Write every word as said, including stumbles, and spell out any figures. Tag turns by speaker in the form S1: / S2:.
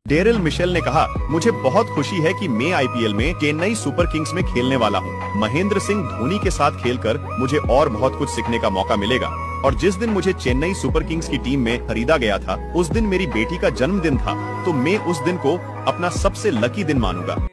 S1: Daryl Mitchell ने कहा, मुझे बहुत खुशी है कि मैं आईपीएल में चेन्नई सुपर किंग्स में खेलने वाला हूँ। महेंद्र सिंह धोनी के साथ खेलकर मुझे और बहुत कुछ सीखने का मौका मिलेगा। और जिस दिन मुझे चेन्नई सुपर किंग्स की टीम में खरीदा गया था, उस दिन मेरी बेटी का जन्मदिन था, तो मैं उस दिन को अपना सबसे लकी दिन मानूंगा।